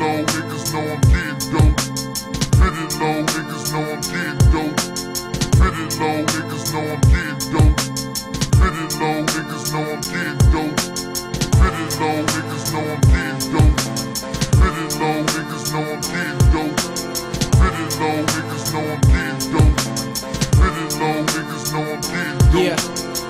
low, niggas know I'm getting dope. Pretty low, niggas know I'm getting dope. Pretty low, niggas know I'm getting dope. Pretty low, niggas know I'm getting dope. Pretty low, niggas know I'm getting dope. Pretty low, niggas know I'm getting dope. Pretty low, niggas know I'm getting dope. Pretty low, niggas know I'm getting dope. Yeah,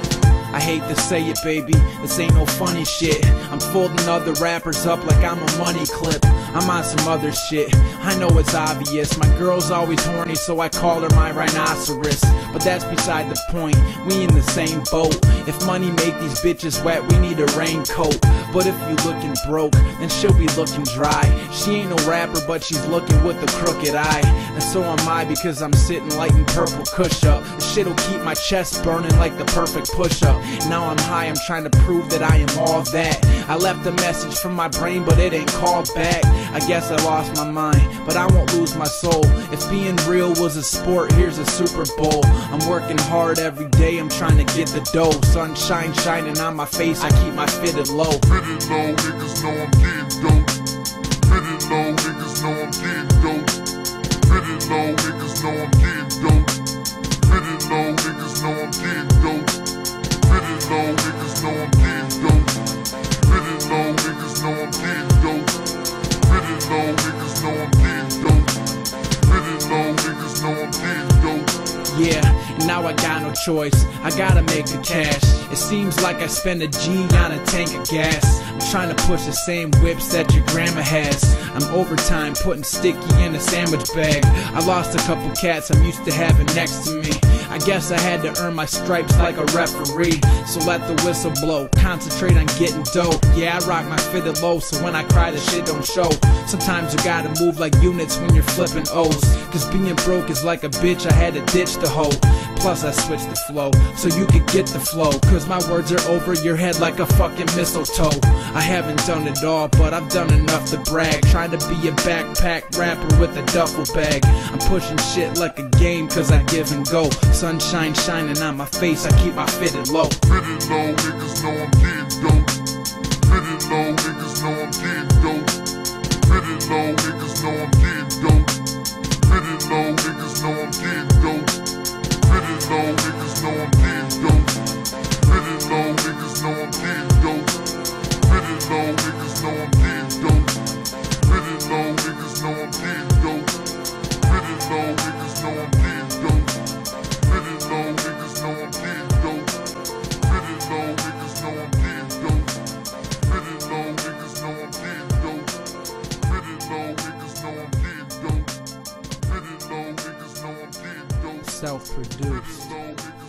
I hate to say it, baby, this ain't no funny shit. I'm folding other rappers up like I'm a money clip. I'm on some other shit, I know it's obvious. My girl's always horny, so I call her my rhinoceros. But that's beside the point, we in the same boat. If money make these bitches wet, we need a raincoat. But if you looking broke, then she'll be looking dry. She ain't no rapper, but she's looking with a crooked eye. And so am I, because I'm sitting lighting purple kush up. This shit'll keep my chest burning like the perfect push-up. Now I'm high, I'm trying to prove that I am all that. I left a message from my brain, but it ain't called back. I guess I lost my mind, but I won't lose my soul. If being real was a sport, here's a Super Bowl. I'm working hard every day, I'm trying to get the dough. Sunshine shining on my face, I keep my fitted low. Pretty low, niggas know I'm getting dope. Pretty low, niggas know I'm getting dope. Pretty low, niggas know I'm getting dope. Pretty low, niggas know I'm getting dope. Pretty low, niggas know I'm getting dope. Pretty low, niggas know I'm getting dope. Pretty low, niggas know I'm getting dope. Pretty low, niggas know I'm getting dope. Yeah, now I got no choice, I gotta make the cash. It seems like I spend a G on a tank of gas. I'm trying to push the same whips that your grandma has. I'm overtime putting sticky in a sandwich bag. I lost a couple cats I'm used to having next to me. I guess I had to earn my stripes like a referee. So let the whistle blow, concentrate on getting dope. Yeah, I rock my fitted low, so when I cry the shit don't show. Sometimes you gotta move like units when you're flipping O's. Cause being broke is like a bitch, I had to ditch the hoe. Plus I switched the flow, so you could get the flow. Cause my words are over your head like a fucking mistletoe. I haven't done it all, but I've done enough to brag. Trying to be a backpack rapper with a duffel bag. I'm pushing shit like a game, cause I give and go. Sunshine shining on my face, I keep my fitted low. Pretty low, niggas know I'm getting dope. Pretty low, niggas know I'm getting dope. Pretty low, niggas know I'm getting dope. Pretty low, niggas know I'm getting dope. Pretty low, niggas know I'm getting dope. Pretty low, niggas know I'm getting dope. Pretty low, niggas know I'm getting dope. Pretty low, niggas know I'm getting dope. Pretty low, niggas know I'm getting dope. Pretty low, niggas know I'm getting dope. Pretty low, niggas know I'm getting dope. Pretty low, niggas know I'm getting dope. Pretty low, niggas know I'm getting dope. Pretty low, niggas know I'm getting dope. Self-produced. Pretty low, niggas